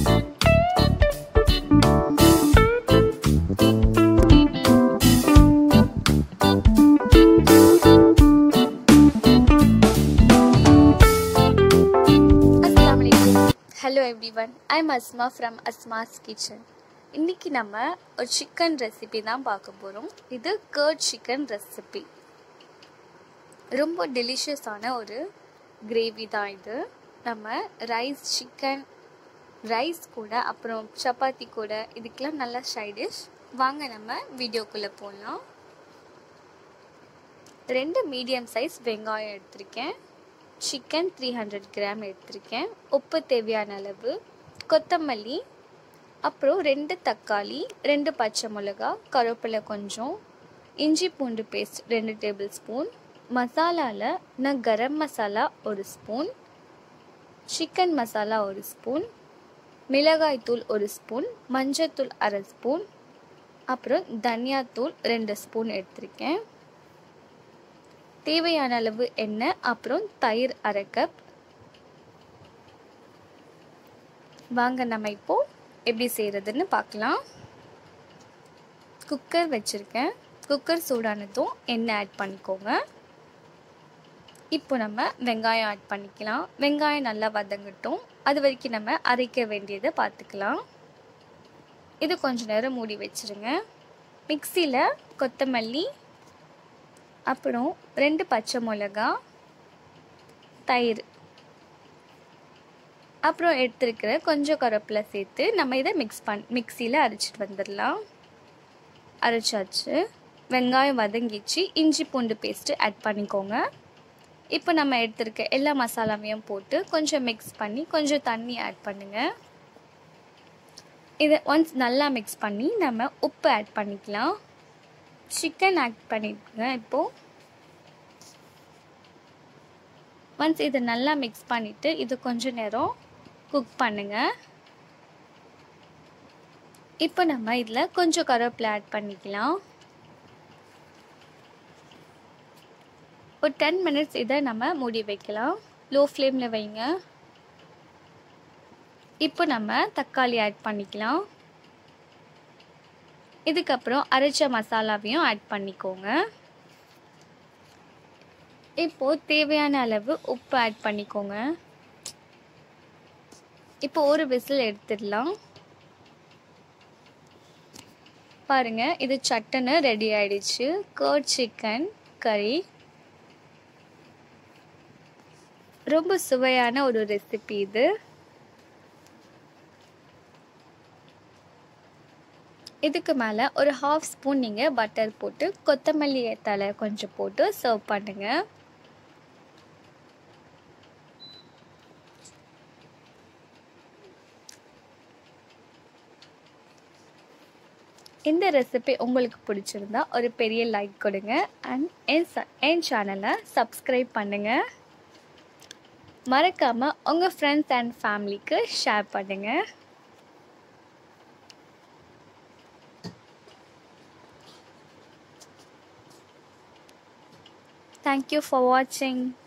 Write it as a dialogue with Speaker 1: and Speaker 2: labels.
Speaker 1: Hello everyone, I'm Asma from Asma's Kitchen. இன்னைக்கு நம்ம ஒரு சிக்கன் ரெசிபி தான் பார்க்க போறோம். இது கர்ட் சிக்கன் ரெசிபி. ரொம்ப டெலிஷியஸான ஒரு கிரேவி தான் இது. நம்ம ரைஸ் கூட அப்புறம் சப்பாத்தி கூட இதுக்கெல்லாம் நல்ல சைட் டிஷ். வாங்க நம்ம வீடியோக்குள்ள போகலாம். 2 மீடியம் சைஸ் வெங்காயம் எடுத்திருக்கேன். சிக்கன் 300 கிராம் எடுத்திருக்கேன். உப்பு தேவையான அளவு, கொத்தமல்லி, அப்புறம் 2 தக்காளி, 2 பச்சை மிளகா, கருவேப்பிலை கொஞ்சம், இஞ்சி பூண்டு பேஸ்ட் 2 டேபிள் ஸ்பூன், மசாலாவில் நான் garam masala 1 spoon, chicken masala 1 spoon, மிளகாய்த்தூள் 1 ஸ்பூன், மஞ்சத்தூள் 1/2 ஸ்பூன், அப்புறம் தனியாத்தூள் 2 ஸ்பூன் எடுத்திருக்கேன். தேவையான அளவு எண்ணெய், அப்புறம் தயிர் 1/2 கப். வாங்க நம்ம இப்போ எப்படி செய்கிறதுன்னு பார்க்கலாம். குக்கர் வச்சுருக்கேன். குக்கர் சூடானதும் எண்ணெய் ஆட் பண்ணிக்கோங்க. இப்போ நம்ம வெங்காயம் ஆட் பண்ணிக்கலாம். வெங்காயம் நல்லா வதங்கட்டும். அது வரைக்கும் நம்ம அரைக்க வேண்டியதை பார்த்துக்கலாம். இது கொஞ்சம் நேரம் மூடி வச்சுருங்க. மிக்சியில் கொத்தமல்லி, அப்புறம் 2 பச்சை மிளகா, தயிர், அப்புறம் எடுத்துருக்கிற கொஞ்சம் கருவேப்பிலை சேர்த்து நம்ம இதை மிக்சியில் அரைச்சிட்டு வந்துடலாம். அரைச்சாச்சு. வெங்காயம் வதங்கிச்சு. இஞ்சி பூண்டு பேஸ்ட்டு ஆட் பண்ணிக்கோங்க. இப்போ நம்ம எடுத்துருக்க எல்லா மசாலாவையும் போட்டு கொஞ்சம் மிக்ஸ் பண்ணி கொஞ்சம் தண்ணி ஆட் பண்ணுங்கள். இதை ஒன்ஸ் நல்லா மிக்ஸ் பண்ணி நம்ம உப்பு ஆட் பண்ணிக்கலாம். சிக்கன் ஆட் பண்ணிடுங்க. இப்போது ஒன்ஸ் இதை நல்லா மிக்ஸ் பண்ணிவிட்டு இது கொஞ்சம் நேரம் குக் பண்ணுங்கள். இப்போ நம்ம இதில் கொஞ்சம் கருவேப்பிலை ஆட் பண்ணிக்கலாம். ஒரு 10 மினிட்ஸ் இதை நம்ம மூடி வைக்கலாம். லோ ஃப்ளேமில் வைங்க. இப்போ நம்ம தக்காளி ஆட் பண்ணிக்கலாம். இதுக்கப்புறம் அரைச்ச மசாலாவையும் ஆட் பண்ணிக்கோங்க. இப்போது தேவையான அளவு உப்பு ஆட் பண்ணிக்கோங்க. இப்போ ஒரு விசில் எடுத்துடலாம். பாருங்கள், இது சட்டுன்னு ரெடி ஆயிடுச்சு. கர்ட் சிக்கன் கறி. ரொம்ப சுவையான ஒரு ரெசிபி இது. இதுக்கு மேலே ஒரு 1/2 ஸ்பூன் நீங்கள் பட்டர் போட்டு கொத்தமல்லி தழை கொஞ்சம் போட்டு சர்வ் பண்ணுங்கள். இந்த ரெசிபி உங்களுக்கு பிடிச்சிருந்தா ஒரு பெரிய லைக் கொடுங்க. அண்ட் என் சேனலை சப்ஸ்கிரைப் பண்ணுங்கள். மறக்காமல் உங்கள் ஃப்ரெண்ட்ஸ் அண்ட் ஃபேமிலிக்கு ஷேர் பண்ணுங்கள். Thank you for watching.